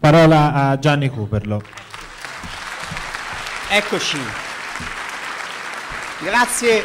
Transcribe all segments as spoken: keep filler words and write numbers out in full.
Parola a Gianni Cuperlo. Eccoci. Grazie.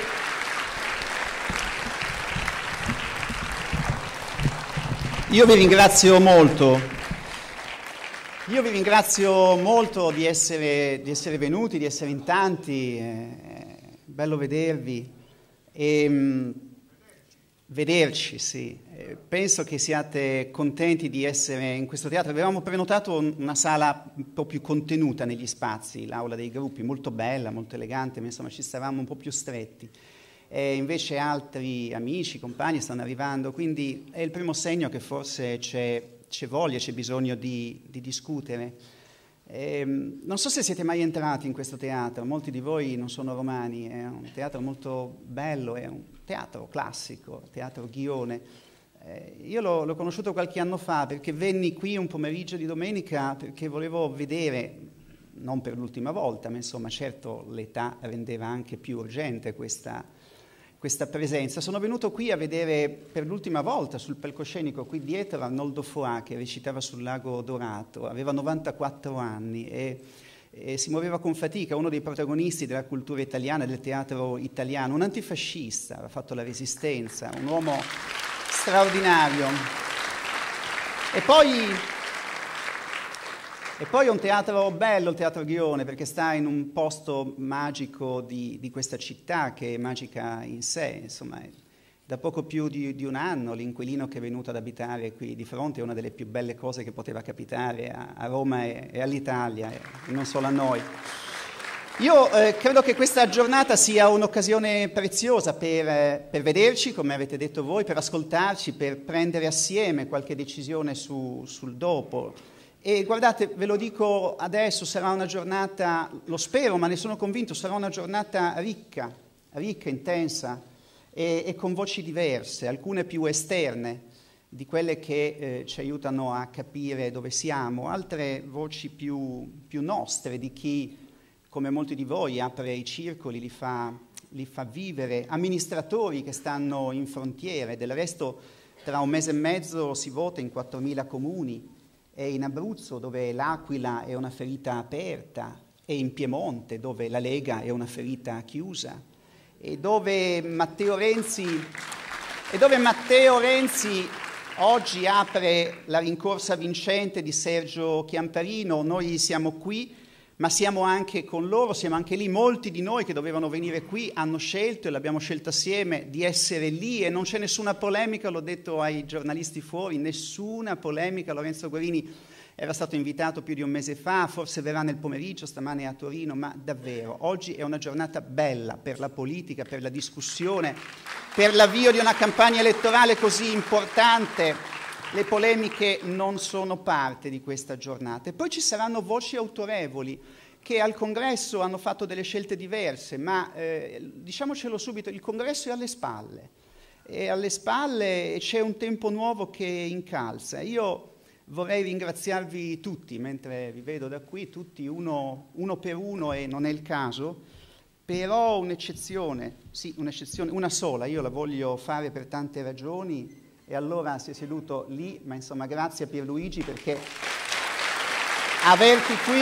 Io vi ringrazio molto. Io vi ringrazio molto di essere, di essere venuti, di essere in tanti. È bello vedervi. E, mh, vederci, sì. Penso che siate contenti di essere in questo teatro. Avevamo prenotato una sala un po' più contenuta negli spazi, l'aula dei gruppi, molto bella, molto elegante, ma insomma ci stavamo un po' più stretti. E invece altri amici, compagni stanno arrivando, quindi è il primo segno che forse c'è, c'è voglia, c'è bisogno di, di discutere. E, non so se siete mai entrati in questo teatro, molti di voi non sono romani, è un teatro molto bello, è un teatro classico, teatro Ghione. Eh, io l'ho, l'ho conosciuto qualche anno fa perché venni qui un pomeriggio di domenica perché volevo vedere, non per l'ultima volta, ma insomma certo l'età rendeva anche più urgente questa, questa presenza. Sono venuto qui a vedere per l'ultima volta sul palcoscenico qui dietro Arnoldo Foà che recitava sul Lago Dorato, aveva novantaquattro anni e E si muoveva con fatica, uno dei protagonisti della cultura italiana, del teatro italiano, un antifascista, aveva fatto la Resistenza, un uomo straordinario. E poi, e poi un teatro bello, il Teatro Ghione, perché sta in un posto magico di, di questa città, che è magica in sé, insomma. Da poco più di, di un anno l'inquilino che è venuto ad abitare qui di fronte è una delle più belle cose che poteva capitare a, a Roma e, e all'Italia, e non solo a noi. Io eh, credo che questa giornata sia un'occasione preziosa per, per vederci, come avete detto voi, per ascoltarci, per prendere assieme qualche decisione su, sul dopo. E guardate, ve lo dico adesso, sarà una giornata, lo spero, ma ne sono convinto, sarà una giornata ricca, ricca, intensa, e con voci diverse, alcune più esterne di quelle che eh, ci aiutano a capire dove siamo, altre voci più, più nostre, di chi, come molti di voi, apre i circoli, li fa, li fa vivere, amministratori che stanno in frontiere. Del resto tra un mese e mezzo si vota in quattromila comuni, e in Abruzzo dove l'Aquila è una ferita aperta, e in Piemonte dove la Lega è una ferita chiusa. E dove Matteo Renzi, e dove Matteo Renzi oggi apre la rincorsa vincente di Sergio Chiamparino. Noi siamo qui, ma siamo anche con loro, siamo anche lì. Molti di noi che dovevano venire qui hanno scelto, e l'abbiamo scelto assieme, di essere lì, e non c'è nessuna polemica, l'ho detto ai giornalisti fuori, nessuna polemica. Lorenzo Guerini era stato invitato più di un mese fa, forse verrà nel pomeriggio, stamane a Torino, ma davvero, oggi è una giornata bella per la politica, per la discussione, per l'avvio di una campagna elettorale così importante. Le polemiche non sono parte di questa giornata. E poi ci saranno voci autorevoli che al Congresso hanno fatto delle scelte diverse, ma eh, diciamocelo subito, il Congresso è alle spalle. È alle spalle e c'è un tempo nuovo che incalza. Io vorrei ringraziarvi tutti, mentre vi vedo da qui, tutti uno, uno per uno, e non è il caso, però un'eccezione, sì, un'eccezione, una sola, io la voglio fare per tante ragioni, e allora si è seduto lì, ma insomma grazie a Pierluigi, perché averti qui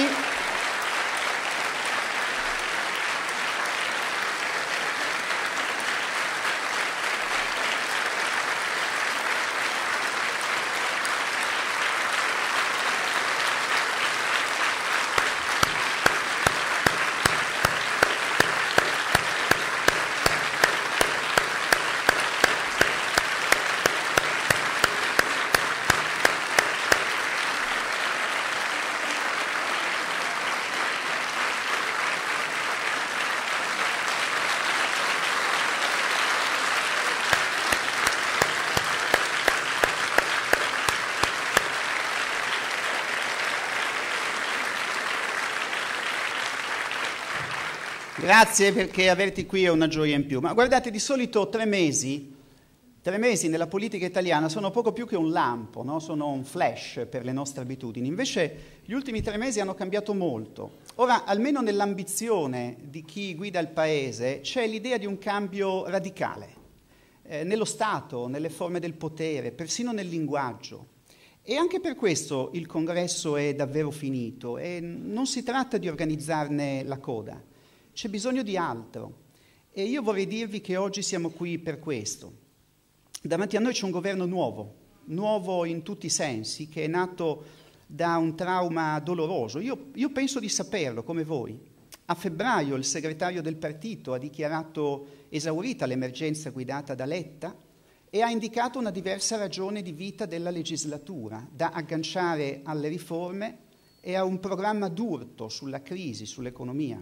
Grazie, perché averti qui è una gioia in più. Ma guardate, di solito tre mesi, tre mesi nella politica italiana sono poco più che un lampo, no? Sono un flash per le nostre abitudini. Invece gli ultimi tre mesi hanno cambiato molto. Ora, almeno nell'ambizione di chi guida il Paese, c'è l'idea di un cambio radicale, eh, nello Stato, nelle forme del potere, persino nel linguaggio. E anche per questo il congresso è davvero finito e non si tratta di organizzarne la coda, c'è bisogno di altro. E io vorrei dirvi che oggi siamo qui per questo. Davanti a noi c'è un governo nuovo, nuovo in tutti i sensi, che è nato da un trauma doloroso. Io, io penso di saperlo, come voi. A febbraio il segretario del partito ha dichiarato esaurita l'emergenza guidata da Letta e ha indicato una diversa ragione di vita della legislatura, da agganciare alle riforme e a un programma d'urto sulla crisi, sull'economia.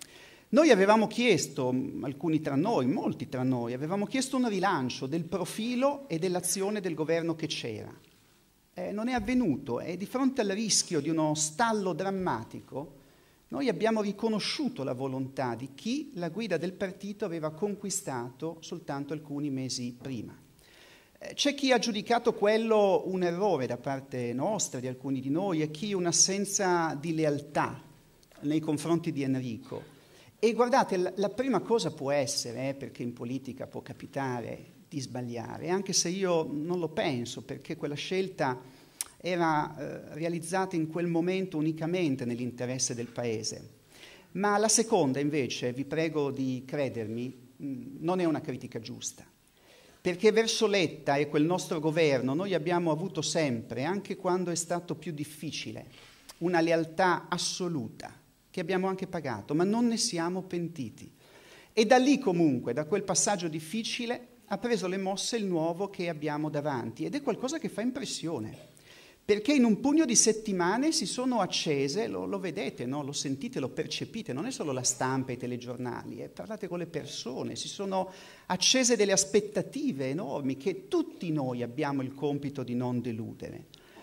Noi avevamo chiesto, alcuni tra noi, molti tra noi, avevamo chiesto un rilancio del profilo e dell'azione del governo che c'era. Eh, non è avvenuto e di fronte al rischio di uno stallo drammatico noi abbiamo riconosciuto la volontà di chi la guida del partito aveva conquistato soltanto alcuni mesi prima. C'è chi ha giudicato quello un errore da parte nostra, di alcuni di noi, e chi un'assenza di lealtà nei confronti di Enrico. E guardate, la prima cosa può essere, eh, perché in politica può capitare di sbagliare, anche se io non lo penso, perché quella scelta era eh, realizzata in quel momento unicamente nell'interesse del Paese. Ma la seconda, invece, vi prego di credermi, mh, non è una critica giusta. Perché verso Letta e quel nostro governo noi abbiamo avuto sempre, anche quando è stato più difficile, una lealtà assoluta che abbiamo anche pagato, ma non ne siamo pentiti. E da lì comunque, da quel passaggio difficile, ha preso le mosse il nuovo che abbiamo davanti ed è qualcosa che fa impressione. Perché in un pugno di settimane si sono accese, lo, lo vedete, no? Lo sentite, lo percepite, non è solo la stampa e i telegiornali, eh? Parlate con le persone, si sono accese delle aspettative enormi che tutti noi abbiamo il compito di non deludere.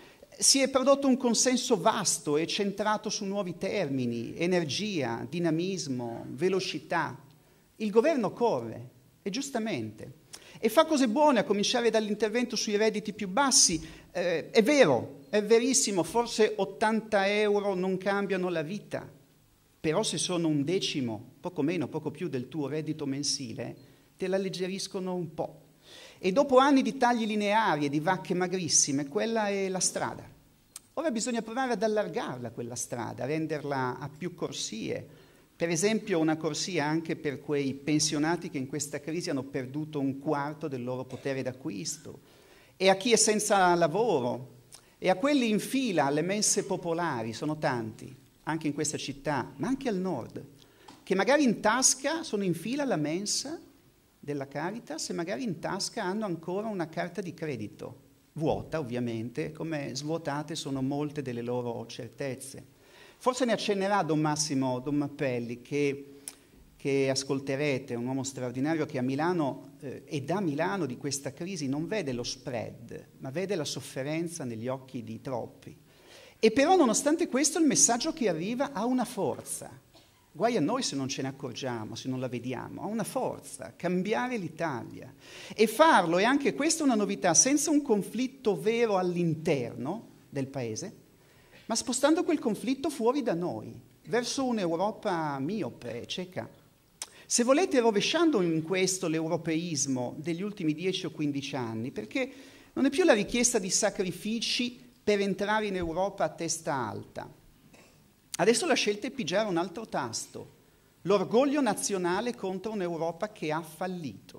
Si è prodotto un consenso vasto e centrato su nuovi termini, energia, dinamismo, velocità. Il governo corre, e giustamente. E fa cose buone, a cominciare dall'intervento sui redditi più bassi. Eh, è vero, è verissimo, forse ottanta euro non cambiano la vita, però se sono un decimo, poco meno, poco più del tuo reddito mensile, te la alleggeriscono un po'. E dopo anni di tagli lineari e di vacche magrissime, quella è la strada. Ora bisogna provare ad allargarla quella strada, renderla a più corsie. Per esempio una corsia anche per quei pensionati che in questa crisi hanno perduto un quarto del loro potere d'acquisto, e a chi è senza lavoro, e a quelli in fila alle mense popolari, sono tanti, anche in questa città, ma anche al nord, che magari in tasca sono in fila alla mensa della Caritas e magari in tasca hanno ancora una carta di credito, vuota ovviamente, come svuotate sono molte delle loro certezze. Forse ne accennerà Don Massimo, Don Mappelli, che, che ascolterete, un uomo straordinario che a Milano eh, e da Milano di questa crisi non vede lo spread, ma vede la sofferenza negli occhi di troppi. E però nonostante questo il messaggio che arriva ha una forza. Guai a noi se non ce ne accorgiamo, se non la vediamo. Ha una forza, cambiare l'Italia. E farlo, e anche questa è una novità, senza un conflitto vero all'interno del Paese, ma spostando quel conflitto fuori da noi, verso un'Europa miope e cieca. Se volete, rovesciando in questo l'europeismo degli ultimi dieci o quindici anni, perché non è più la richiesta di sacrifici per entrare in Europa a testa alta. Adesso la scelta è pigiare un altro tasto, l'orgoglio nazionale contro un'Europa che ha fallito.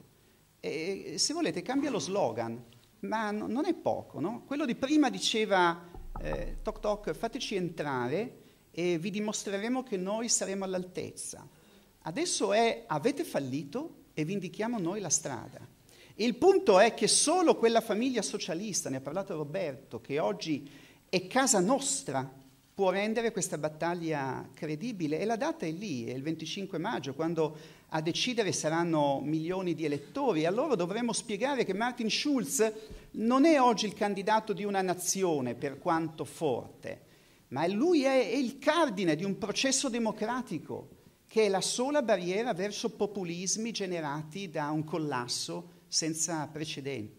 E se volete cambia lo slogan, ma no, non è poco, no? Quello di prima diceva eh, toc toc, fateci entrare e vi dimostreremo che noi saremo all'altezza. Adesso è avete fallito e vi indichiamo noi la strada. Il punto è che solo quella famiglia socialista, ne ha parlato Roberto, che oggi è casa nostra, può rendere questa battaglia credibile, e la data è lì, è il venticinque maggio, quando a decidere saranno milioni di elettori. E allora dovremo spiegare che Martin Schulz non è oggi il candidato di una nazione, per quanto forte, ma lui è, è il cardine di un processo democratico, che è la sola barriera verso populismi generati da un collasso senza precedenti.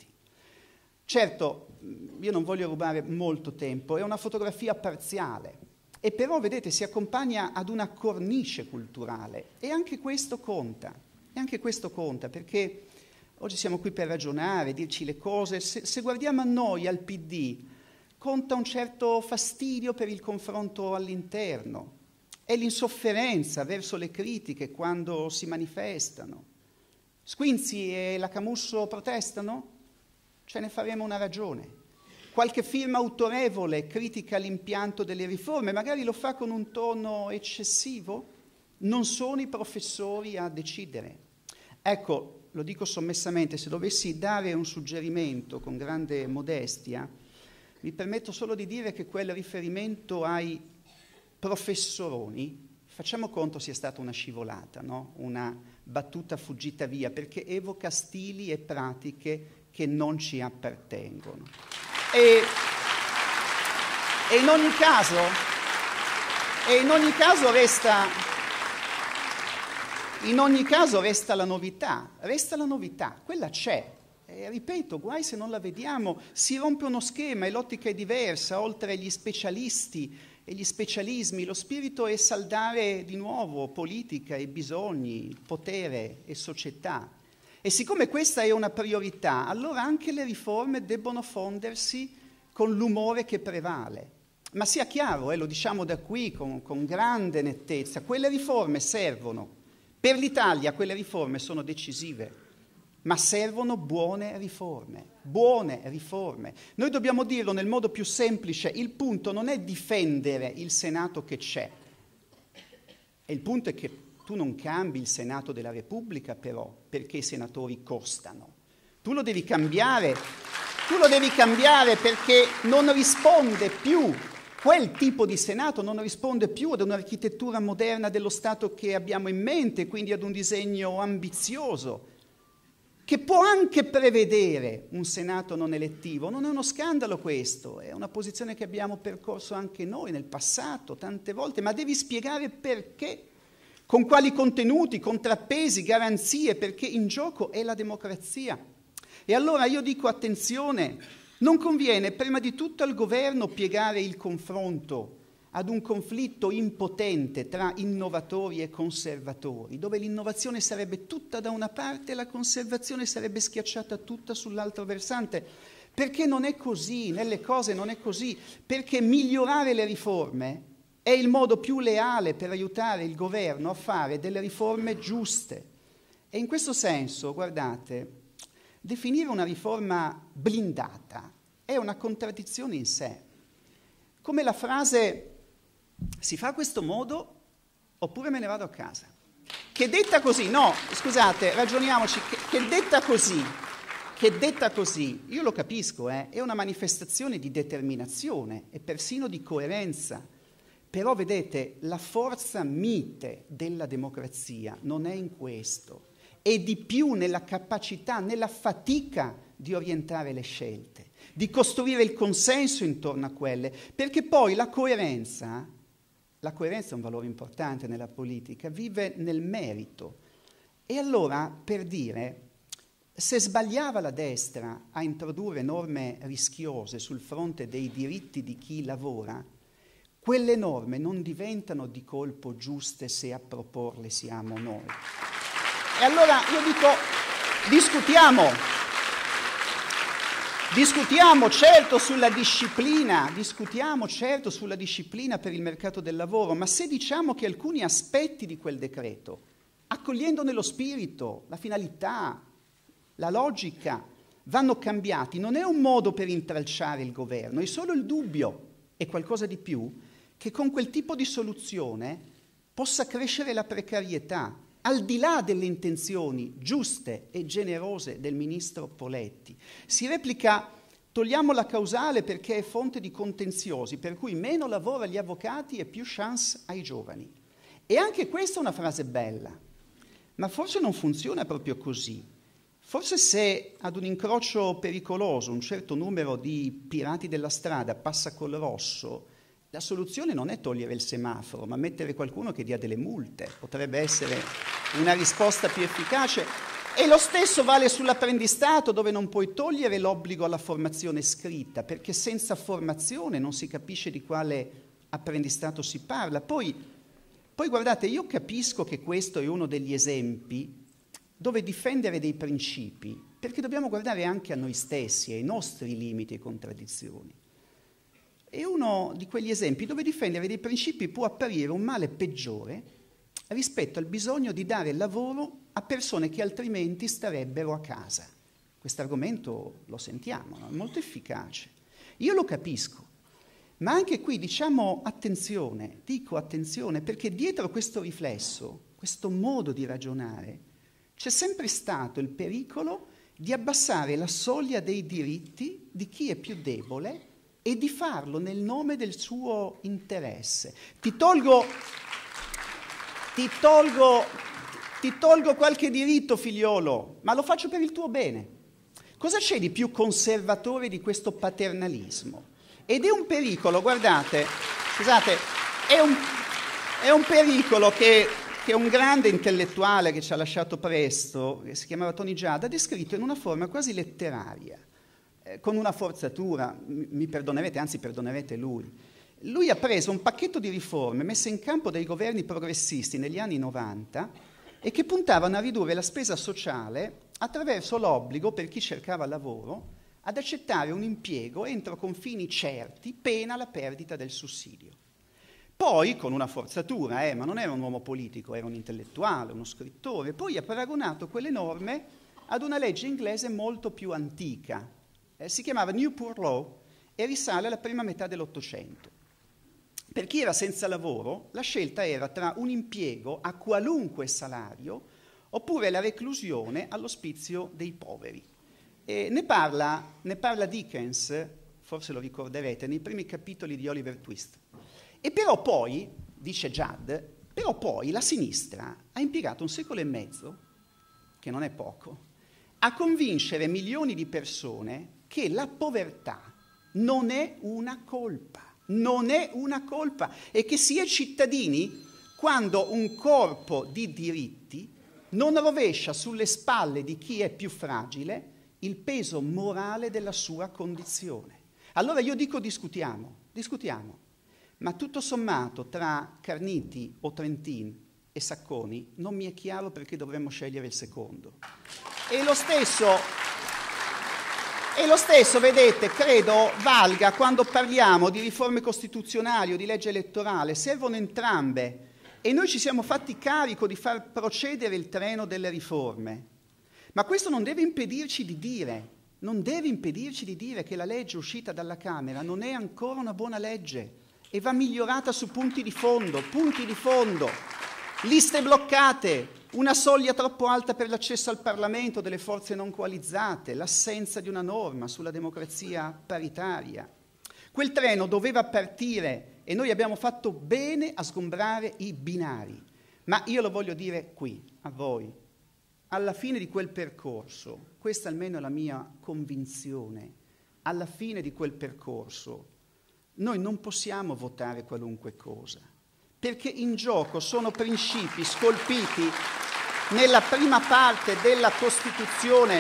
Certo, io non voglio rubare molto tempo, è una fotografia parziale, e però, vedete, si accompagna ad una cornice culturale, e anche questo conta, e anche questo conta, perché oggi siamo qui per ragionare, dirci le cose. Se, se guardiamo a noi, al P D, conta un certo fastidio per il confronto all'interno, è l'insofferenza verso le critiche quando si manifestano. Squinzi e la Camusso protestano? Ce ne faremo una ragione. Qualche firma autorevole critica l'impianto delle riforme, magari lo fa con un tono eccessivo? Non sono i professori a decidere. Ecco, lo dico sommessamente, se dovessi dare un suggerimento con grande modestia, mi permetto solo di dire che quel riferimento ai professoroni, facciamo conto sia stata una scivolata, no? Una battuta fuggita via, perché evoca stili e pratiche che non ci appartengono. E, e in ogni caso, e in ogni caso resta, in ogni caso resta la novità, resta la novità, quella c'è. E ripeto, guai se non la vediamo, si rompe uno schema e l'ottica è diversa, oltre agli specialisti e gli specialismi, lo spirito è saldare di nuovo politica e bisogni, potere e società. E siccome questa è una priorità, allora anche le riforme debbono fondersi con l'umore che prevale. Ma sia chiaro, eh, lo diciamo da qui con, con grande nettezza, quelle riforme servono. Per l'Italia quelle riforme sono decisive. Ma servono buone riforme, buone riforme. Noi dobbiamo dirlo nel modo più semplice, il punto non è difendere il Senato che c'è, e il punto è che tu non cambi il Senato della Repubblica però, perché i senatori costano. Tu lo devi cambiare, tu lo devi cambiare perché non risponde più, quel tipo di Senato non risponde più ad un'architettura moderna dello Stato che abbiamo in mente, quindi ad un disegno ambizioso, che può anche prevedere un Senato non elettivo. Non è uno scandalo questo, è una posizione che abbiamo percorso anche noi nel passato, tante volte, ma devi spiegare perché, con quali contenuti, contrappesi, garanzie, perché in gioco è la democrazia. E allora io dico attenzione, non conviene prima di tutto al governo piegare il confronto ad un conflitto impotente tra innovatori e conservatori, dove l'innovazione sarebbe tutta da una parte e la conservazione sarebbe schiacciata tutta sull'altro versante. Perché non è così, nelle cose non è così, perché migliorare le riforme è il modo più leale per aiutare il governo a fare delle riforme giuste. E in questo senso, guardate, definire una riforma blindata è una contraddizione in sé. Come la frase si fa a questo modo oppure me ne vado a casa. Che detta così, no, scusate, ragioniamoci, che, che detta così, che detta così, io lo capisco, eh, è una manifestazione di determinazione e persino di coerenza. Però vedete, la forza mite della democrazia non è in questo, è di più nella capacità, nella fatica di orientare le scelte, di costruire il consenso intorno a quelle, perché poi la coerenza, la coerenza è un valore importante nella politica, vive nel merito. E allora, per dire, se sbagliava la destra a introdurre norme rischiose sul fronte dei diritti di chi lavora, quelle norme non diventano di colpo giuste se a proporle siamo noi. E allora io dico, discutiamo, discutiamo certo sulla disciplina, discutiamo certo sulla disciplina per il mercato del lavoro, ma se diciamo che alcuni aspetti di quel decreto, accogliendone lo spirito, la finalità, la logica, vanno cambiati, non è un modo per intralciare il governo, è solo il dubbio, è qualcosa di più, che con quel tipo di soluzione possa crescere la precarietà, al di là delle intenzioni giuste e generose del ministro Poletti. Si replica, togliamo la causale perché è fonte di contenziosi, per cui meno lavoro agli avvocati e più chance ai giovani. E anche questa è una frase bella, ma forse non funziona proprio così. Forse se ad un incrocio pericoloso un certo numero di pirati della strada passa col rosso, la soluzione non è togliere il semaforo, ma mettere qualcuno che dia delle multe. Potrebbe essere una risposta più efficace. E lo stesso vale sull'apprendistato, dove non puoi togliere l'obbligo alla formazione scritta, perché senza formazione non si capisce di quale apprendistato si parla. Poi, poi guardate, io capisco che questo è uno degli esempi dove difendere dei principi, perché dobbiamo guardare anche a noi stessi, ai nostri limiti e contraddizioni. è uno di quegli esempi dove difendere dei principi può apparire un male peggiore rispetto al bisogno di dare lavoro a persone che altrimenti starebbero a casa. Questo argomento lo sentiamo, no? È molto efficace. Io lo capisco, ma anche qui diciamo attenzione, dico attenzione, perché dietro questo riflesso, questo modo di ragionare, c'è sempre stato il pericolo di abbassare la soglia dei diritti di chi è più debole e di farlo nel nome del suo interesse. Ti tolgo, ti tolgo, ti tolgo qualche diritto, figliolo, ma lo faccio per il tuo bene. Cosa c'è di più conservatore di questo paternalismo? Ed è un pericolo, guardate, scusate, è un, è un pericolo che, che un grande intellettuale che ci ha lasciato presto, che si chiamava Tony Judd, ha descritto in una forma quasi letteraria, eh, con una forzatura, mi, mi perdonerete, anzi perdonerete lui. Lui ha preso un pacchetto di riforme messe in campo dai governi progressisti negli anni novanta e che puntavano a ridurre la spesa sociale attraverso l'obbligo per chi cercava lavoro ad accettare un impiego entro confini certi, pena la perdita del sussidio. Poi, con una forzatura, eh, ma non era un uomo politico, era un intellettuale, uno scrittore, poi ha paragonato quelle norme ad una legge inglese molto più antica. Eh, si chiamava New Poor Law e risale alla prima metà dell'Ottocento. Per chi era senza lavoro, la scelta era tra un impiego a qualunque salario oppure la reclusione all'ospizio dei poveri. E ne parla, ne parla Dickens, forse lo ricorderete, nei primi capitoli di Oliver Twist. E però poi, dice Judd, però poi la sinistra ha impiegato un secolo e mezzo, che non è poco, a convincere milioni di persone che la povertà non è una colpa, non è una colpa, e che si è cittadini quando un corpo di diritti non rovescia sulle spalle di chi è più fragile il peso morale della sua condizione. Allora io dico discutiamo, discutiamo, ma tutto sommato tra Carniti o Trentin e Sacconi non mi è chiaro perché dovremmo scegliere il secondo. E lo stesso, e lo stesso, vedete, credo valga quando parliamo di riforme costituzionali o di legge elettorale, servono entrambe e noi ci siamo fatti carico di far procedere il treno delle riforme. Ma questo non deve impedirci di dire, non deve impedirci di dire che la legge uscita dalla Camera non è ancora una buona legge e va migliorata su punti di fondo, punti di fondo, liste bloccate, una soglia troppo alta per l'accesso al Parlamento delle forze non coalizzate, l'assenza di una norma sulla democrazia paritaria. Quel treno doveva partire e noi abbiamo fatto bene a sgombrare i binari, ma io lo voglio dire qui, a voi. Alla fine di quel percorso, questa almeno è la mia convinzione, alla fine di quel percorso noi non possiamo votare qualunque cosa, perché in gioco sono principi scolpiti nella prima parte della Costituzione.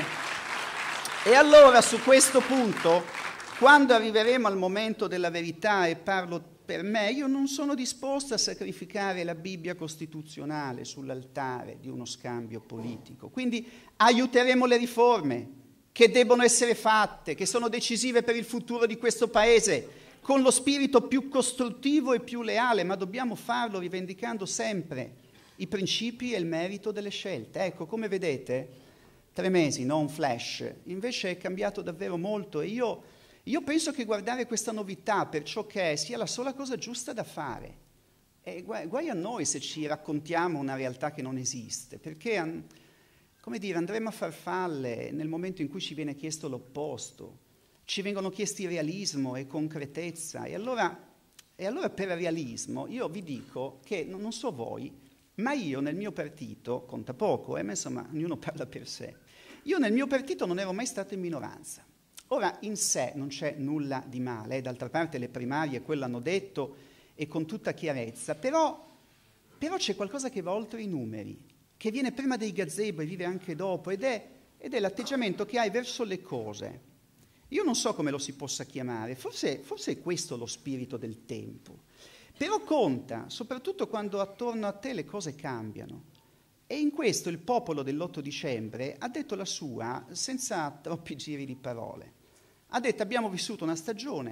E allora su questo punto, quando arriveremo al momento della verità, e parlo per me, io non sono disposta a sacrificare la Bibbia costituzionale sull'altare di uno scambio politico. Quindi aiuteremo le riforme che debbono essere fatte, che sono decisive per il futuro di questo Paese, con lo spirito più costruttivo e più leale, ma dobbiamo farlo rivendicando sempre i principi e il merito delle scelte. Ecco, come vedete, tre mesi, non un flash, invece è cambiato davvero molto e io... Io penso che guardare questa novità per ciò che è sia la sola cosa giusta da fare. E guai, guai a noi se ci raccontiamo una realtà che non esiste, perché, come dire, andremo a farfalle nel momento in cui ci viene chiesto l'opposto. Ci vengono chiesti realismo e concretezza. E allora, e allora per realismo io vi dico che, non so voi, ma io nel mio partito, conta poco, eh, ma insomma ognuno parla per sé, io nel mio partito non ero mai stato in minoranza. Ora, in sé non c'è nulla di male, eh, d'altra parte le primarie quello hanno detto e con tutta chiarezza, però, però c'è qualcosa che va oltre i numeri, che viene prima dei gazebo e vive anche dopo, ed è, ed è l'atteggiamento che hai verso le cose. Io non so come lo si possa chiamare, forse, forse è questo lo spirito del tempo, però conta, soprattutto quando attorno a te le cose cambiano. E in questo il popolo dell'otto dicembre ha detto la sua senza troppi giri di parole. Ha detto abbiamo vissuto una stagione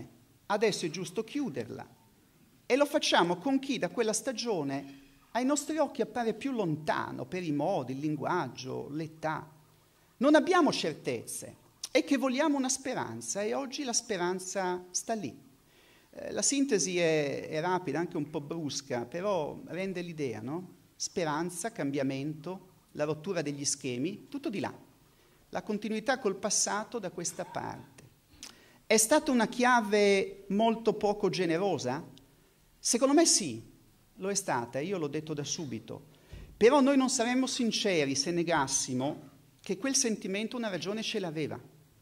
adesso è giusto chiuderla. E lo facciamo con chi da quella stagione ai nostri occhi appare più lontano per i modi, il linguaggio, l'età. Non abbiamo certezze e che vogliamo una speranza e oggi la speranza sta lì. Eh, la sintesi è, è rapida, anche un po' brusca, però rende l'idea, no? Speranza, cambiamento, la rottura degli schemi, tutto di là. La continuità col passato da questa parte. È stata una chiave molto poco generosa? Secondo me sì, lo è stata, io l'ho detto da subito. Però noi non saremmo sinceri se negassimo che quel sentimento una ragione ce l'aveva.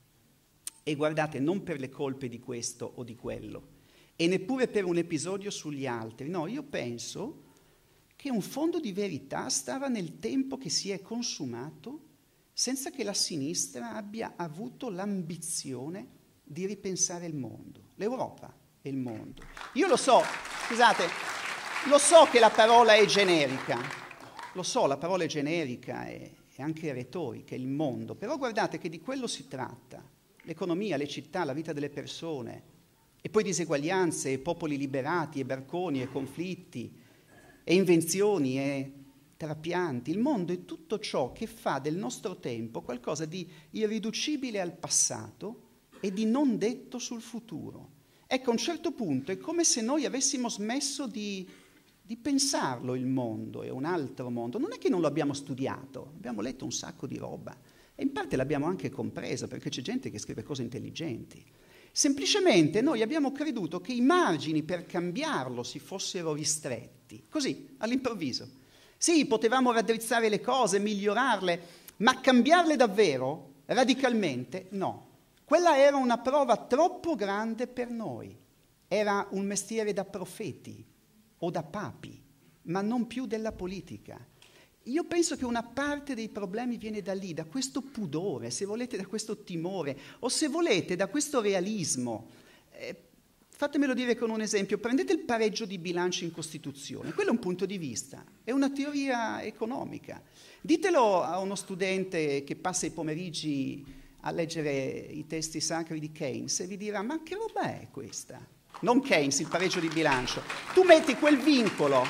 E guardate, non per le colpe di questo o di quello, e neppure per un episodio sugli altri. No, io penso che un fondo di verità stava nel tempo che si è consumato senza che la sinistra abbia avuto l'ambizione di ripensare il mondo, l'Europa e il mondo. Io lo so, scusate, lo so che la parola è generica, lo so, la parola è generica e, e anche retorica, il mondo, però guardate che di quello si tratta, l'economia, le città, la vita delle persone, e poi diseguaglianze, e popoli liberati, e barconi, e conflitti, e invenzioni, e trapianti. Il mondo è tutto ciò che fa del nostro tempo qualcosa di irriducibile al passato e di non detto sul futuro. Ecco, a un certo punto è come se noi avessimo smesso di, di pensarlo il mondo, è un altro mondo. Non è che non lo abbiamo studiato, abbiamo letto un sacco di roba e in parte l'abbiamo anche compresa perché c'è gente che scrive cose intelligenti. Semplicemente noi abbiamo creduto che i margini per cambiarlo si fossero ristretti, così, all'improvviso. Sì, potevamo raddrizzare le cose, migliorarle, ma cambiarle davvero, radicalmente, no. Quella era una prova troppo grande per noi. Era un mestiere da profeti o da papi, ma non più della politica. Io penso che una parte dei problemi viene da lì, da questo pudore, se volete da questo timore, o se volete da questo realismo. Eh, fatemelo dire con un esempio, prendete il pareggio di bilancio in Costituzione, quello è un punto di vista, è una teoria economica. Ditelo a uno studente che passa i pomeriggi a leggere i testi sacri di Keynes e vi dirà, ma che roba è questa? Non Keynes, il pareggio di bilancio. Tu metti quel vincolo,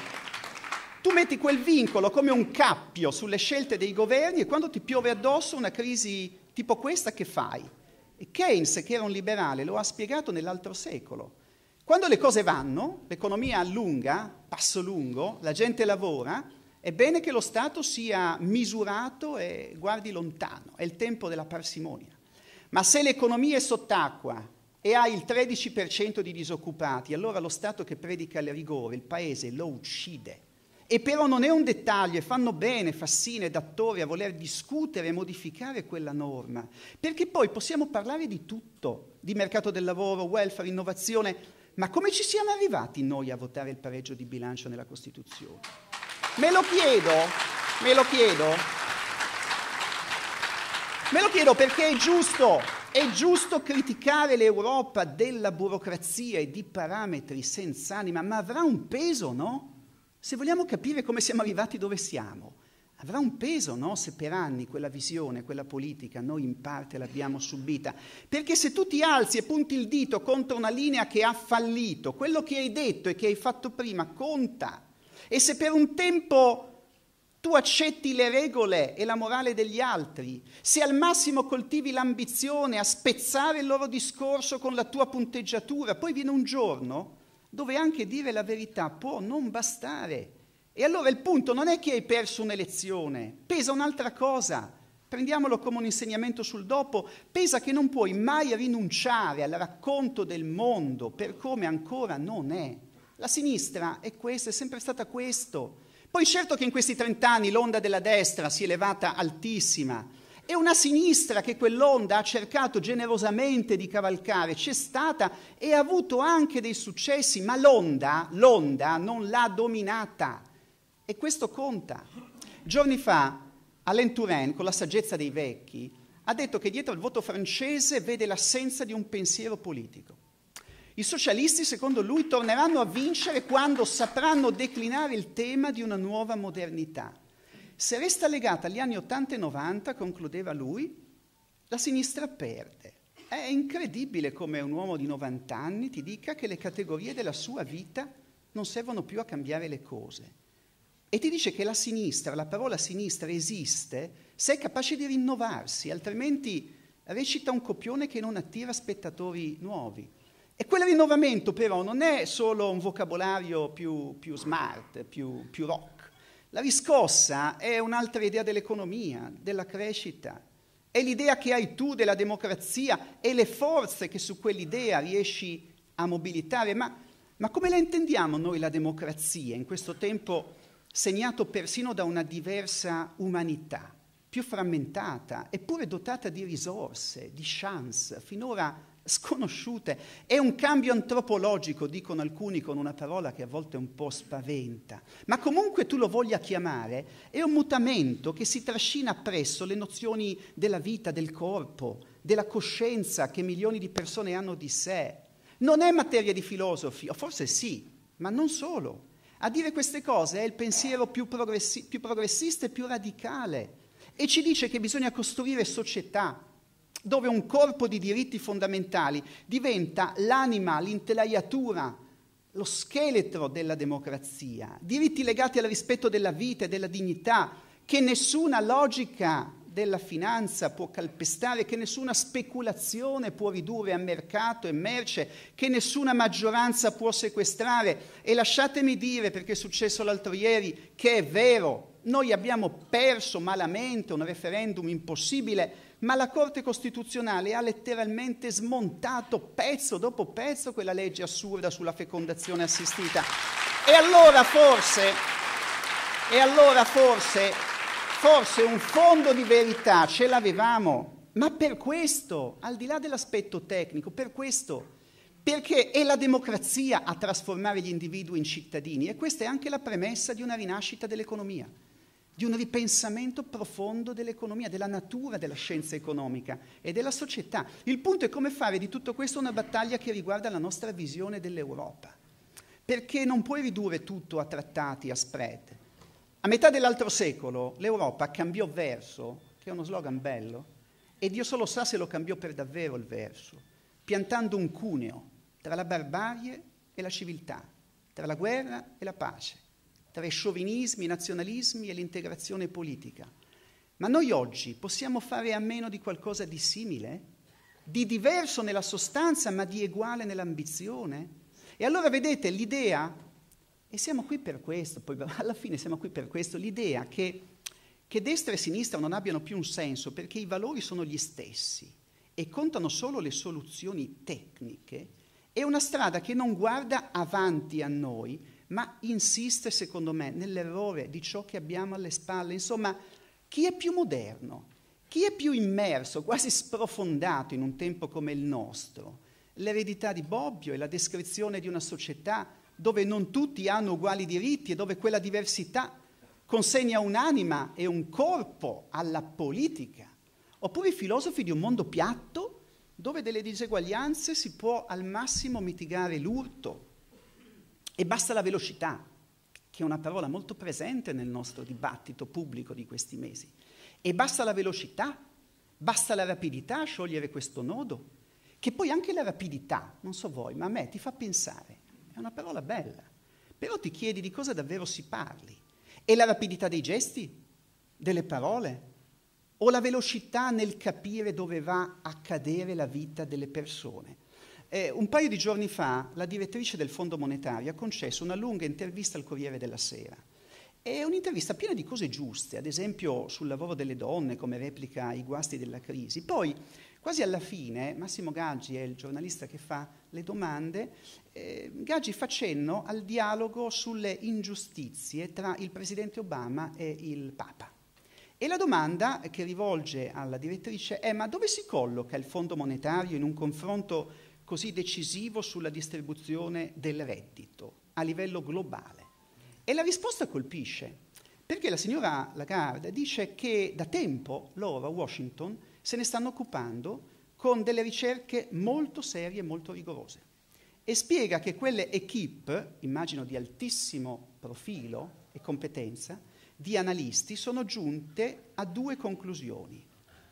tu metti quel vincolo come un cappio sulle scelte dei governi e quando ti piove addosso una crisi tipo questa, che fai? E Keynes, che era un liberale, lo ha spiegato nell'altro secolo. Quando le cose vanno, l'economia allunga, passo lungo, la gente lavora, è bene che lo Stato sia misurato e guardi lontano, è il tempo della parsimonia. Ma se l'economia è sott'acqua e ha il tredici per cento di disoccupati, allora lo Stato che predica il rigore, il paese lo uccide. E però non è un dettaglio, e fanno bene Fassina ed attori a voler discutere e modificare quella norma, perché poi possiamo parlare di tutto, di mercato del lavoro, welfare, innovazione, ma come ci siamo arrivati noi a votare il pareggio di bilancio nella Costituzione? Me lo chiedo, me lo chiedo, me lo chiedo perché è giusto, è giusto criticare l'Europa della burocrazia e di parametri senza anima, ma avrà un peso, no? Se vogliamo capire come siamo arrivati dove siamo, avrà un peso, no? Se per anni quella visione, quella politica, noi in parte l'abbiamo subita. Perché se tu ti alzi e punti il dito contro una linea che ha fallito, quello che hai detto e che hai fatto prima conta. E se per un tempo tu accetti le regole e la morale degli altri, se al massimo coltivi l'ambizione a spezzare il loro discorso con la tua punteggiatura, poi viene un giorno dove anche dire la verità può non bastare. E allora il punto non è che hai perso un'elezione, pesa un'altra cosa. Prendiamolo come un insegnamento sul dopo, pesa che non puoi mai rinunciare al racconto del mondo per come ancora non è. La sinistra è questa, è sempre stata questo. Poi certo che in questi trent'anni l'onda della destra si è elevata altissima, e una sinistra che quell'onda ha cercato generosamente di cavalcare, c'è stata e ha avuto anche dei successi, ma l'onda, l'onda non l'ha dominata. E questo conta. Giorni fa, Alain Touraine, con la saggezza dei vecchi, ha detto che dietro il voto francese vede l'assenza di un pensiero politico. I socialisti, secondo lui, torneranno a vincere quando sapranno declinare il tema di una nuova modernità. Se resta legata agli anni ottanta e novanta, concludeva lui, la sinistra perde. È incredibile come un uomo di novanta anni ti dica che le categorie della sua vita non servono più a cambiare le cose. E ti dice che la sinistra, la parola sinistra esiste se è capace di rinnovarsi, altrimenti recita un copione che non attira spettatori nuovi. E quel rinnovamento però non è solo un vocabolario più, più smart, più, più rock. La riscossa è un'altra idea dell'economia, della crescita. È l'idea che hai tu della democrazia e le forze che su quell'idea riesci a mobilitare. Ma, ma come la intendiamo noi la democrazia in questo tempo segnato persino da una diversa umanità, più frammentata, eppure dotata di risorse, di chance, finora sconosciute? È un cambio antropologico, dicono alcuni con una parola che a volte un po' spaventa, ma comunque tu lo voglia chiamare, è un mutamento che si trascina appresso le nozioni della vita, del corpo, della coscienza che milioni di persone hanno di sé. Non è materia di filosofi, o forse sì, ma non solo. A dire queste cose è il pensiero più, progressi- più progressista e più radicale, e ci dice che bisogna costruire società dove un corpo di diritti fondamentali diventa l'anima, l'intelaiatura, lo scheletro della democrazia, diritti legati al rispetto della vita e della dignità, che nessuna logica della finanza può calpestare, che nessuna speculazione può ridurre a mercato e merce, che nessuna maggioranza può sequestrare. E lasciatemi dire, perché è successo l'altro ieri, che è vero, noi abbiamo perso malamente un referendum impossibile, ma la Corte Costituzionale ha letteralmente smontato pezzo dopo pezzo quella legge assurda sulla fecondazione assistita. E allora forse, e allora forse, forse un fondo di verità ce l'avevamo, ma per questo, al di là dell'aspetto tecnico, per questo, perché è la democrazia a trasformare gli individui in cittadini, e questa è anche la premessa di una rinascita dell'economia, di un ripensamento profondo dell'economia, della natura della scienza economica e della società. Il punto è come fare di tutto questo una battaglia che riguarda la nostra visione dell'Europa, perché non puoi ridurre tutto a trattati, a spread. A metà dell'altro secolo l'Europa cambiò verso, che è uno slogan bello, e Dio solo sa se lo cambiò per davvero il verso, piantando un cuneo tra la barbarie e la civiltà, tra la guerra e la pace, tra i sciovinismi, i nazionalismi e l'integrazione politica. Ma noi oggi possiamo fare a meno di qualcosa di simile, di diverso nella sostanza, ma di uguale nell'ambizione? E allora vedete l'idea, e siamo qui per questo, poi alla fine siamo qui per questo, l'idea che, che destra e sinistra non abbiano più un senso perché i valori sono gli stessi e contano solo le soluzioni tecniche, è una strada che non guarda avanti a noi, ma insiste, secondo me, nell'errore di ciò che abbiamo alle spalle. Insomma, chi è più moderno? Chi è più immerso, quasi sprofondato in un tempo come il nostro? L'eredità di Bobbio e la descrizione di una società dove non tutti hanno uguali diritti e dove quella diversità consegna un'anima e un corpo alla politica. Oppure i filosofi di un mondo piatto dove delle diseguaglianze si può al massimo mitigare l'urto. E basta la velocità, che è una parola molto presente nel nostro dibattito pubblico di questi mesi. E basta la velocità, basta la rapidità a sciogliere questo nodo, che poi anche la rapidità, non so voi, ma a me ti fa pensare, è una parola bella, però ti chiedi di cosa davvero si parli. E la rapidità dei gesti, delle parole, o la velocità nel capire dove va a cadere la vita delle persone? Eh, un paio di giorni fa la direttrice del Fondo Monetario ha concesso una lunga intervista al Corriere della Sera. È un'intervista piena di cose giuste, ad esempio sul lavoro delle donne, come replica ai guasti della crisi. Poi, quasi alla fine, Massimo Gaggi è il giornalista che fa le domande, eh, Gaggi fa cenno al dialogo sulle ingiustizie tra il presidente Obama e il Papa. E la domanda che rivolge alla direttrice è: ma dove si colloca il Fondo Monetario in un confronto così decisivo sulla distribuzione del reddito a livello globale? E la risposta colpisce, perché la signora Lagarde dice che da tempo loro a Washington se ne stanno occupando con delle ricerche molto serie e molto rigorose. E spiega che quelle équipe, immagino di altissimo profilo e competenza, di analisti, sono giunte a due conclusioni.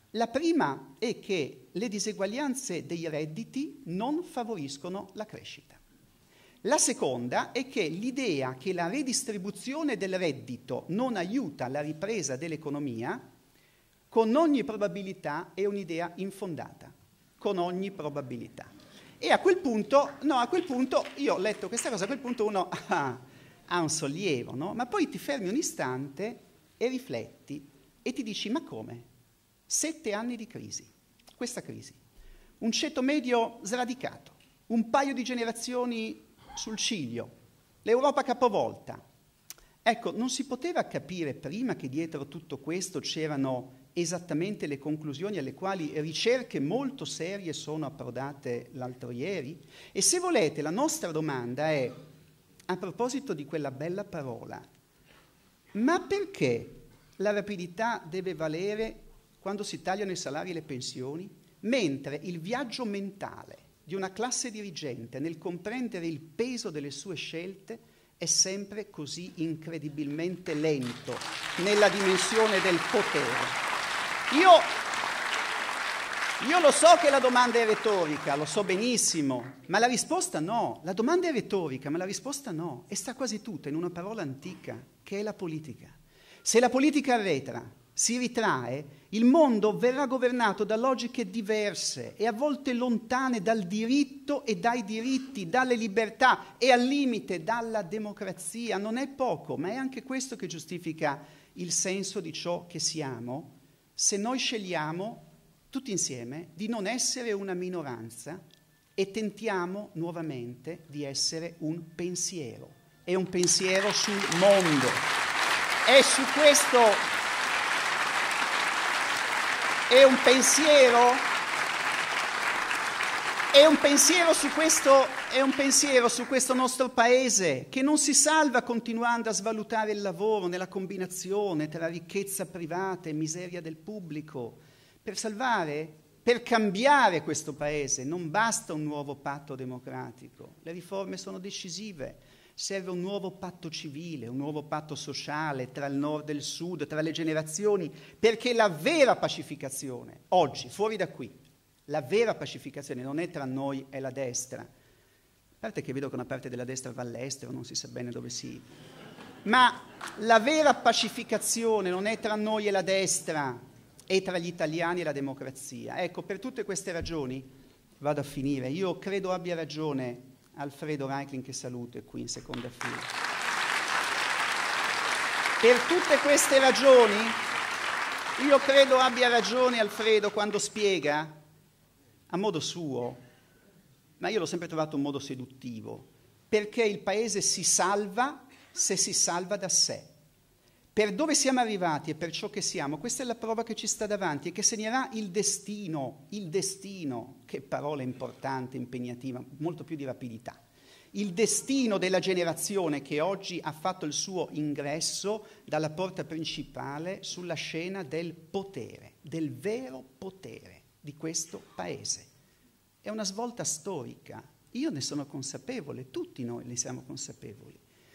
La prima è che le diseguaglianze dei redditi non favoriscono la crescita. La seconda è che l'idea che la redistribuzione del reddito non aiuta la ripresa dell'economia, con ogni probabilità è un'idea infondata, con ogni probabilità. E a quel punto, no, a quel punto, io ho letto questa cosa, a quel punto uno ah, ha un sollievo, no? Ma poi ti fermi un istante e rifletti e ti dici, ma come? Sette anni di crisi, questa crisi, un ceto medio sradicato, un paio di generazioni sul ciglio, l'Europa capovolta. Ecco, non si poteva capire prima che dietro tutto questo c'erano esattamente le conclusioni alle quali ricerche molto serie sono approdate l'altro ieri? E se volete, la nostra domanda è, a proposito di quella bella parola, ma perché la rapidità deve valere quando si tagliano i salari e le pensioni, mentre il viaggio mentale di una classe dirigente nel comprendere il peso delle sue scelte è sempre così incredibilmente lento nella dimensione del potere? Io, io lo so che la domanda è retorica, lo so benissimo, ma la risposta no. La domanda è retorica, ma la risposta no. E sta quasi tutta in una parola antica, che è la politica. Se la politica arretra, si ritrae, il mondo verrà governato da logiche diverse e a volte lontane dal diritto e dai diritti, dalle libertà e al limite dalla democrazia. Non è poco, ma è anche questo che giustifica il senso di ciò che siamo, se noi scegliamo tutti insieme di non essere una minoranza e tentiamo nuovamente di essere un pensiero. È un pensiero sul mondo. È su questo... È un pensiero, è un pensiero su questo, è un pensiero su questo nostro paese che non si salva continuando a svalutare il lavoro nella combinazione tra ricchezza privata e miseria del pubblico. Per salvare, per cambiare questo paese non basta un nuovo patto democratico, le riforme sono decisive. Serve un nuovo patto civile, un nuovo patto sociale tra il nord e il sud, tra le generazioni, perché la vera pacificazione, oggi, fuori da qui, la vera pacificazione non è tra noi e la destra. A parte che vedo che una parte della destra va all'estero, non si sa bene dove si... Ma la vera pacificazione non è tra noi e la destra, è tra gli italiani e la democrazia. Ecco, per tutte queste ragioni, vado a finire, io credo abbia ragione Alfredo Reichling, che saluto, è qui in seconda fila. Per tutte queste ragioni, io credo abbia ragione Alfredo quando spiega, a modo suo, ma io l'ho sempre trovato un modo seduttivo, perché il paese si salva se si salva da sé. Per dove siamo arrivati e per ciò che siamo, questa è la prova che ci sta davanti e che segnerà il destino, il destino, che parola importante, impegnativa, molto più di rapidità, il destino della generazione che oggi ha fatto il suo ingresso dalla porta principale sulla scena del potere, del vero potere di questo paese. È una svolta storica, io ne sono consapevole, tutti noi ne siamo consapevoli.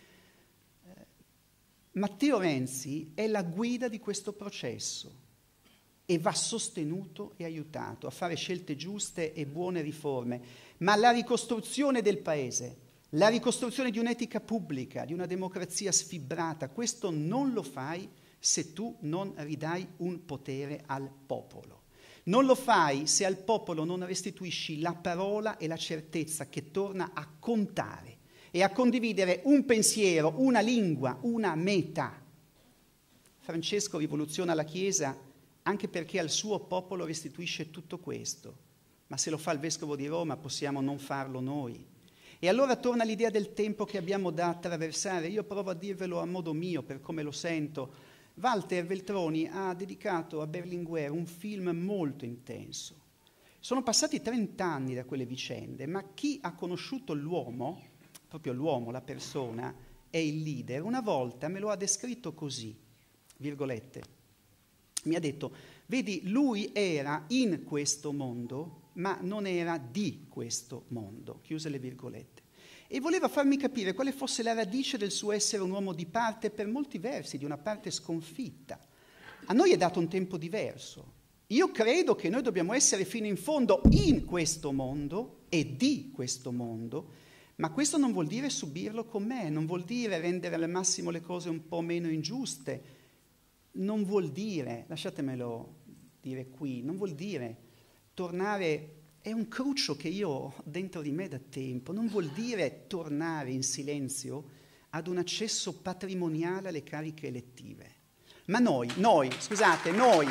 Matteo Renzi è la guida di questo processo e va sostenuto e aiutato a fare scelte giuste e buone riforme, ma la ricostruzione del paese, la ricostruzione di un'etica pubblica, di una democrazia sfibrata, questo non lo fai se tu non ridai un potere al popolo. Non lo fai se al popolo non restituisci la parola e la certezza che torna a contare e a condividere un pensiero, una lingua, una meta. Francesco rivoluziona la Chiesa anche perché al suo popolo restituisce tutto questo, ma se lo fa il Vescovo di Roma possiamo non farlo noi. E allora torna l'idea del tempo che abbiamo da attraversare. Io provo a dirvelo a modo mio, per come lo sento. Walter Veltroni ha dedicato a Berlinguer un film molto intenso. Sono passati trent'anni da quelle vicende, ma chi ha conosciuto l'uomo, proprio l'uomo, la persona, è il leader, una volta me lo ha descritto così, virgolette, mi ha detto, vedi, lui era in questo mondo, ma non era di questo mondo, chiuse le virgolette, e voleva farmi capire quale fosse la radice del suo essere un uomo di parte, per molti versi, di una parte sconfitta. A noi è dato un tempo diverso, Io credo che noi dobbiamo essere fino in fondo in questo mondo e di questo mondo, ma questo non vuol dire subirlo con me, non vuol dire rendere al massimo le cose un po' meno ingiuste, non vuol dire, lasciatemelo dire qui, non vuol dire tornare, è un cruccio che io ho dentro di me da tempo, non vuol dire tornare in silenzio ad un accesso patrimoniale alle cariche elettive. Ma noi, noi, scusate, noi,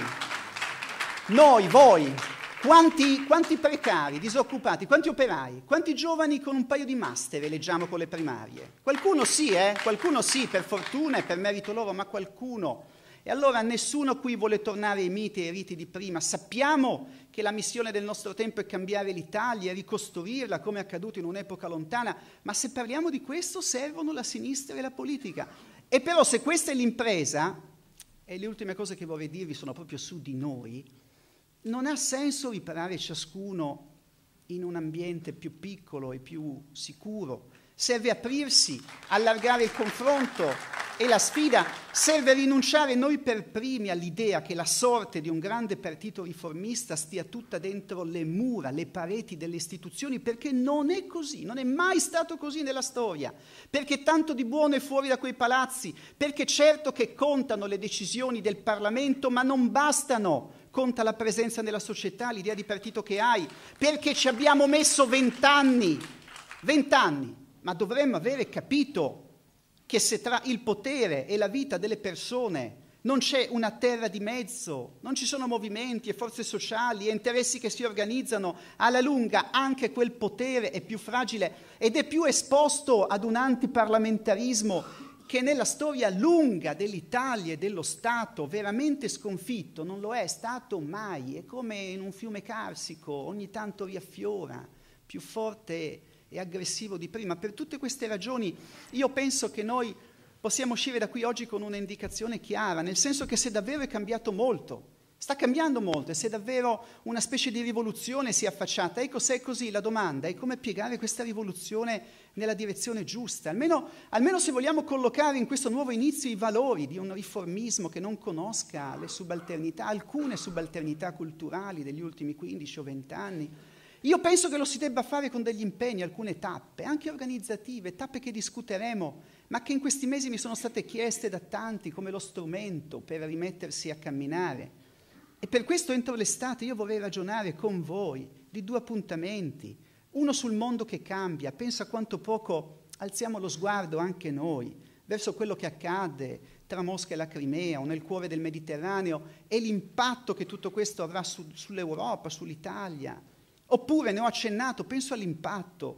noi, voi, quanti, quanti precari, disoccupati, quanti operai, quanti giovani con un paio di master eleggiamo con le primarie? Qualcuno sì, eh? Qualcuno sì, per fortuna e per merito loro, ma qualcuno. E allora nessuno qui vuole tornare ai miti e ai riti di prima. Sappiamo che la missione del nostro tempo è cambiare l'Italia, ricostruirla come è accaduto in un'epoca lontana, ma se parliamo di questo servono la sinistra e la politica. E però se questa è l'impresa, e le ultime cose che vorrei dirvi sono proprio su di noi, non ha senso riparare ciascuno in un ambiente più piccolo e più sicuro. Serve aprirsi, allargare il confronto e la sfida. Serve rinunciare noi per primi all'idea che la sorte di un grande partito riformista stia tutta dentro le mura, le pareti delle istituzioni, perché non è così, non è mai stato così nella storia, perché tanto di buono è fuori da quei palazzi, perché certo che contano le decisioni del Parlamento, ma non bastano. Conta la presenza nella società, l'idea di partito che hai, perché ci abbiamo messo vent'anni, vent'anni, ma dovremmo avere capito che se tra il potere e la vita delle persone non c'è una terra di mezzo, non ci sono movimenti e forze sociali e interessi che si organizzano, alla lunga anche quel potere è più fragile ed è più esposto ad un antiparlamentarismo che nella storia lunga dell'Italia e dello Stato veramente sconfitto non lo è stato mai, è come in un fiume carsico, ogni tanto riaffiora, più forte e aggressivo di prima. Per tutte queste ragioni io penso che noi possiamo uscire da qui oggi con una indicazione chiara, nel senso che se davvero è cambiato molto, sta cambiando molto, e se davvero una specie di rivoluzione si è affacciata, ecco, se è così la domanda è come piegare questa rivoluzione nella direzione giusta, almeno, almeno se vogliamo collocare in questo nuovo inizio i valori di un riformismo che non conosca le subalternità, alcune subalternità culturali degli ultimi quindici o venti anni. Io penso che lo si debba fare con degli impegni, alcune tappe, anche organizzative, tappe che discuteremo, ma che in questi mesi mi sono state chieste da tanti come lo strumento per rimettersi a camminare. E per questo entro l'estate io vorrei ragionare con voi di due appuntamenti, uno sul mondo che cambia, pensa quanto poco alziamo lo sguardo anche noi verso quello che accade tra Mosca e la Crimea o nel cuore del Mediterraneo e l'impatto che tutto questo avrà su, sull'Europa, sull'Italia. Oppure, ne ho accennato, penso all'impatto,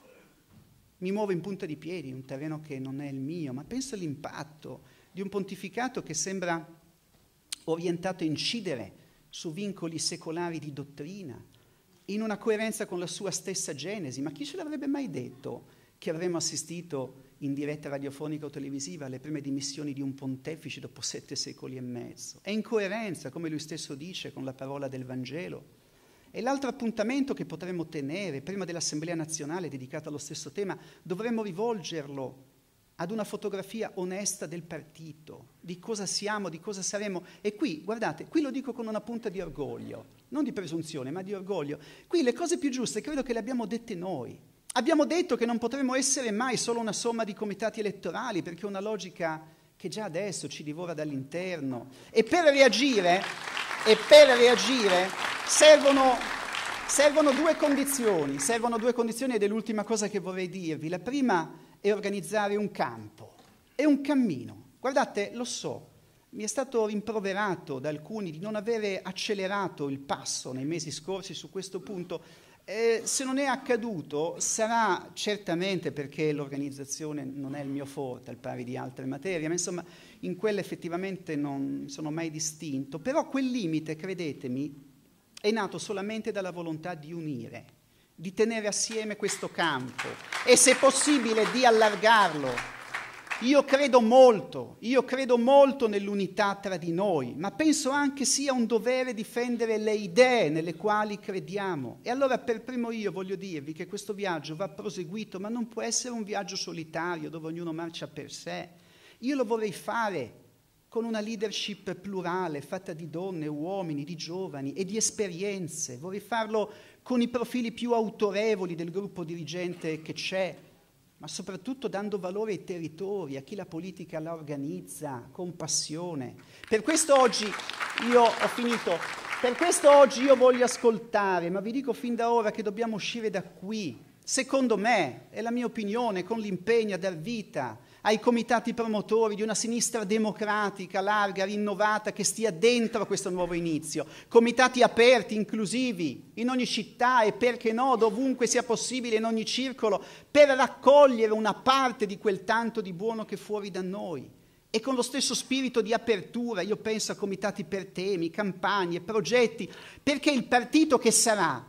mi muovo in punta di piedi, un terreno che non è il mio, ma penso all'impatto di un pontificato che sembra orientato a incidere su vincoli secolari di dottrina, in una coerenza con la sua stessa genesi. Ma chi ce l'avrebbe mai detto che avremmo assistito in diretta radiofonica o televisiva alle prime dimissioni di un pontefice dopo sette secoli e mezzo? È in coerenza, come lui stesso dice, con la parola del Vangelo. E l'altro appuntamento che potremmo tenere prima dell'Assemblea nazionale dedicata allo stesso tema, dovremmo rivolgerlo ad una fotografia onesta del partito, di cosa siamo, di cosa saremo. E qui, guardate, qui lo dico con una punta di orgoglio, non di presunzione, ma di orgoglio. Qui le cose più giuste credo che le abbiamo dette noi. Abbiamo detto che non potremo essere mai solo una somma di comitati elettorali, perché è una logica che già adesso ci divora dall'interno. E per reagire, e per reagire servono, servono due condizioni, servono due condizioni ed è l'ultima cosa che vorrei dirvi. La prima è organizzare un campo, è un cammino. Guardate, lo so, mi è stato rimproverato da alcuni di non avere accelerato il passo nei mesi scorsi su questo punto. Eh, se non è accaduto sarà certamente perché l'organizzazione non è il mio forte al pari di altre materie, ma insomma in quella effettivamente non sono mai distinto. Però quel limite, credetemi, è nato solamente dalla volontà di unire, di tenere assieme questo campo e se possibile di allargarlo. Io credo molto, io credo molto nell'unità tra di noi, ma penso anche sia un dovere difendere le idee nelle quali crediamo. E allora per primo io voglio dirvi che questo viaggio va proseguito, ma non può essere un viaggio solitario dove ognuno marcia per sé. Io lo vorrei fare con una leadership plurale, fatta di donne, uomini, di giovani e di esperienze. Vorrei farlo con i profili più autorevoli del gruppo dirigente che c'è, ma soprattutto dando valore ai territori, a chi la politica la organizza, con passione. Per questo oggi io ho finito, per questo oggi io voglio ascoltare, ma vi dico fin da ora che dobbiamo uscire da qui, secondo me, è la mia opinione, con l'impegno a dar vita ai comitati promotori di una sinistra democratica, larga, rinnovata, che stia dentro questo nuovo inizio. Comitati aperti, inclusivi, in ogni città e, perché no, dovunque sia possibile, in ogni circolo, per raccogliere una parte di quel tanto di buono che è fuori da noi. E con lo stesso spirito di apertura, io penso a comitati per temi, campagne, progetti, perché il partito che sarà,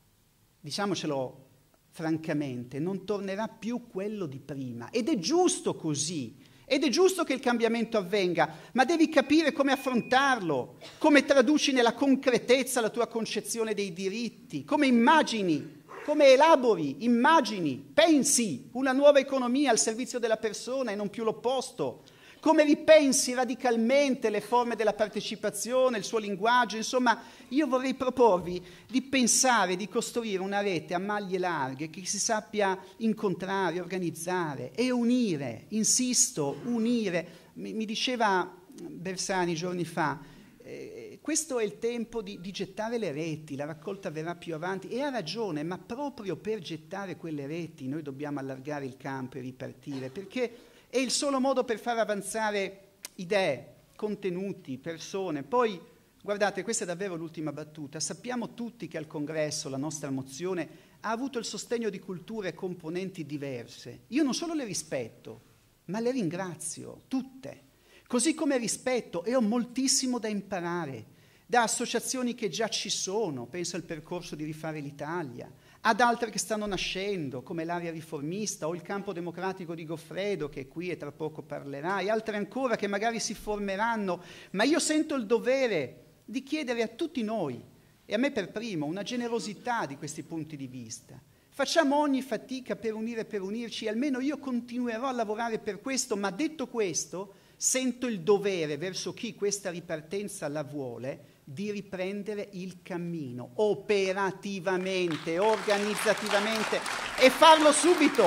diciamocelo francamente, non tornerà più quello di prima. Ed è giusto così, ed è giusto che il cambiamento avvenga, ma devi capire come affrontarlo, come traduci nella concretezza la tua concezione dei diritti, come immagini, come elabori, immagini, pensi una nuova economia al servizio della persona e non più l'opposto, come ripensi radicalmente le forme della partecipazione, il suo linguaggio. Insomma, io vorrei proporvi di pensare, di costruire una rete a maglie larghe che si sappia incontrare, organizzare e unire, insisto, unire. Mi, mi diceva Bersani giorni fa, eh, questo è il tempo di, di gettare le reti, la raccolta verrà più avanti, e ha ragione, ma proprio per gettare quelle reti noi dobbiamo allargare il campo e ripartire, perché è il solo modo per far avanzare idee, contenuti, persone. Poi, guardate, questa è davvero l'ultima battuta, sappiamo tutti che al Congresso la nostra mozione ha avuto il sostegno di culture e componenti diverse. Io non solo le rispetto, ma le ringrazio, tutte. Così come rispetto, e ho moltissimo da imparare, da associazioni che già ci sono, penso al percorso di Rifare l'Italia, ad altre che stanno nascendo, come l'Area Riformista o il Campo Democratico di Goffredo, che è qui e tra poco parlerà, e altre ancora che magari si formeranno, ma io sento il dovere di chiedere a tutti noi, e a me per primo, una generosità di questi punti di vista. Facciamo ogni fatica per unire e per unirci, e almeno io continuerò a lavorare per questo, ma detto questo, sento il dovere verso chi questa ripartenza la vuole, di riprendere il cammino operativamente, organizzativamente, e farlo subito,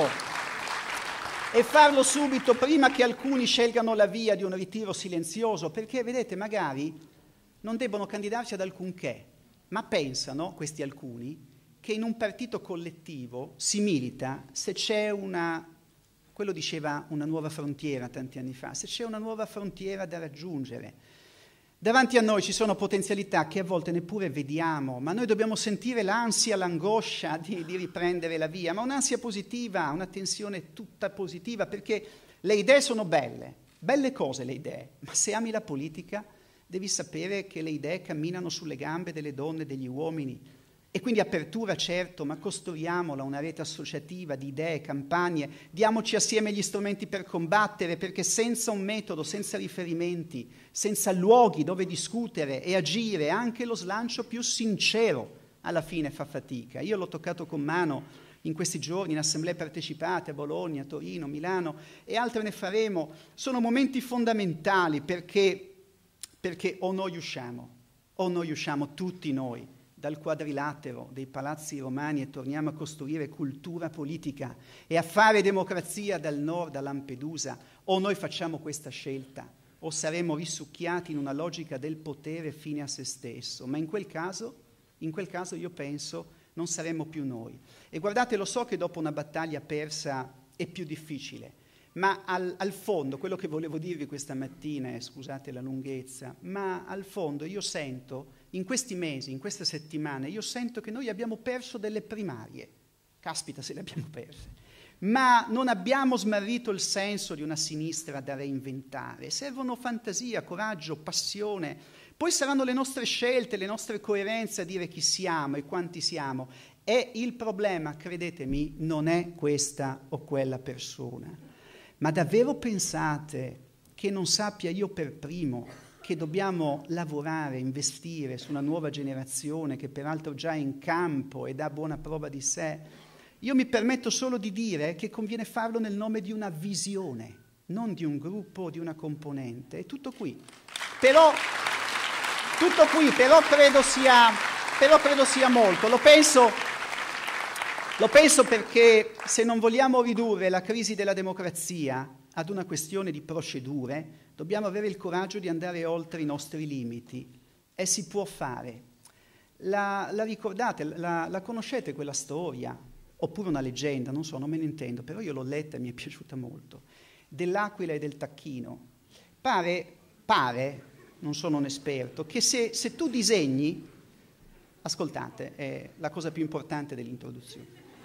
e farlo subito prima che alcuni scelgano la via di un ritiro silenzioso, perché vedete, magari non debbono candidarsi ad alcunché, ma pensano, questi alcuni, che in un partito collettivo si milita se c'è una, quello diceva una nuova frontiera tanti anni fa, se c'è una nuova frontiera da raggiungere. Davanti a noi ci sono potenzialità che a volte neppure vediamo, ma noi dobbiamo sentire l'ansia, l'angoscia di, di riprendere la via, ma un'ansia positiva, una tensione tutta positiva, perché le idee sono belle, belle cose le idee, ma se ami la politica devi sapere che le idee camminano sulle gambe delle donne e degli uomini. E quindi apertura certo, ma costruiamola una rete associativa di idee, campagne, diamoci assieme gli strumenti per combattere, perché senza un metodo, senza riferimenti, senza luoghi dove discutere e agire, anche lo slancio più sincero alla fine fa fatica. Io l'ho toccato con mano in questi giorni in assemblee partecipate a Bologna, a Torino, Milano, e altre ne faremo. Sono momenti fondamentali perché, perché o noi usciamo, o noi usciamo tutti noi dal quadrilatero dei palazzi romani e torniamo a costruire cultura politica e a fare democrazia dal nord a Lampedusa, o noi facciamo questa scelta, o saremo risucchiati in una logica del potere fine a se stesso. Ma in quel caso, in quel caso io penso non saremo più noi. E guardate, lo so che dopo una battaglia persa è più difficile, ma al, al fondo, quello che volevo dirvi questa mattina, eh, scusate la lunghezza, ma al fondo io sento, in questi mesi, in queste settimane, io sento che noi abbiamo perso delle primarie. Caspita se le abbiamo perse. Ma non abbiamo smarrito il senso di una sinistra da reinventare. Servono fantasia, coraggio, passione. Poi saranno le nostre scelte, le nostre coerenze a dire chi siamo e quanti siamo. E il problema, credetemi, non è questa o quella persona. Ma davvero pensate che non sappia io per primo che dobbiamo lavorare, investire su una nuova generazione che peraltro già è in campo e dà buona prova di sé? Io mi permetto solo di dire che conviene farlo nel nome di una visione, non di un gruppo o di una componente. È tutto qui. Però, tutto qui, però credo sia, però credo sia molto. Lo penso, lo penso perché se non vogliamo ridurre la crisi della democrazia ad una questione di procedure, dobbiamo avere il coraggio di andare oltre i nostri limiti. E si può fare. La, la ricordate, la, la conoscete quella storia? Oppure una leggenda, non so, non me ne intendo, però io l'ho letta e mi è piaciuta molto, dell'aquila e del tacchino. Pare, pare, non sono un esperto, che se, se tu disegni, ascoltate, è la cosa più importante dell'introduzione,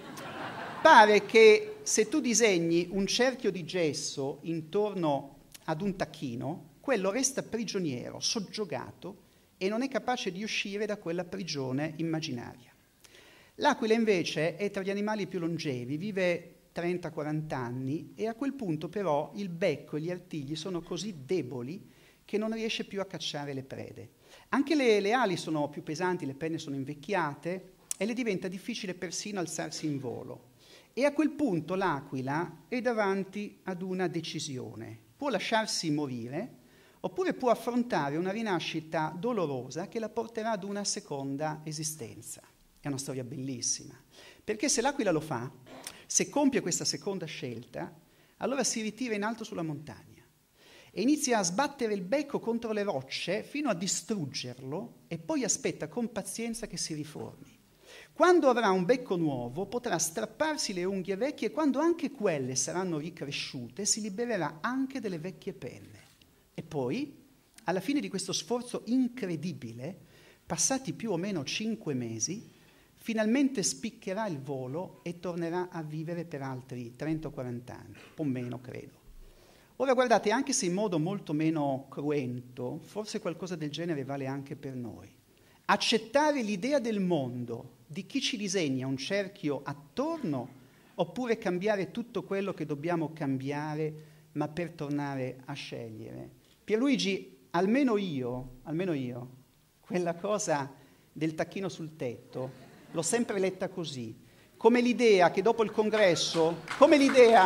pare che se tu disegni un cerchio di gesso intorno ad un tacchino, quello resta prigioniero, soggiogato, e non è capace di uscire da quella prigione immaginaria. L'aquila invece è tra gli animali più longevi, vive trenta quaranta anni e a quel punto però il becco e gli artigli sono così deboli che non riesce più a cacciare le prede. Anche le, le ali sono più pesanti, le penne sono invecchiate e le diventa difficile persino alzarsi in volo. E a quel punto l'aquila è davanti ad una decisione. Può lasciarsi morire oppure può affrontare una rinascita dolorosa che la porterà ad una seconda esistenza. È una storia bellissima, perché se l'aquila lo fa, se compie questa seconda scelta, allora si ritira in alto sulla montagna e inizia a sbattere il becco contro le rocce fino a distruggerlo e poi aspetta con pazienza che si riformi. Quando avrà un becco nuovo potrà strapparsi le unghie vecchie e quando anche quelle saranno ricresciute si libererà anche delle vecchie penne. E poi, alla fine di questo sforzo incredibile, passati più o meno cinque mesi, finalmente spiccherà il volo e tornerà a vivere per altri trenta o quaranta anni, o meno credo. Ora guardate, anche se in modo molto meno cruento, forse qualcosa del genere vale anche per noi. Accettare l'idea del mondo di chi ci disegna un cerchio attorno, oppure cambiare tutto quello che dobbiamo cambiare, ma per tornare a scegliere. Pierluigi, almeno io, almeno io, quella cosa del tacchino sul tetto, l'ho sempre letta così, come l'idea che dopo il congresso, come l'idea,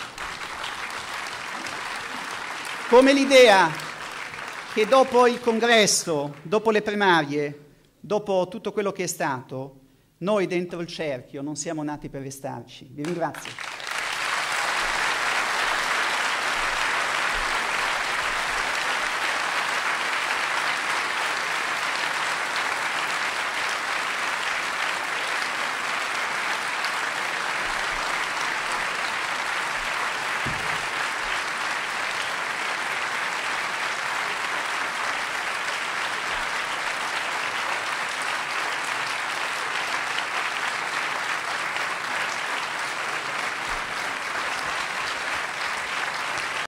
come l'idea che dopo il congresso, dopo le primarie, dopo tutto quello che è stato, noi dentro il cerchio non siamo nati per restarci. Vi ringrazio.